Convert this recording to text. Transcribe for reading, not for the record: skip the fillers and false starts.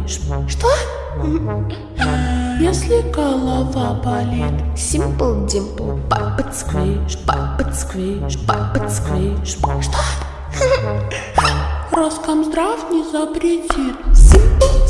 сквиш. Что? Если голова болит, Simple Dimple, папа сквиш, папа сквиш, папа сквиш. Что? Роскомздрав не запретит. Simple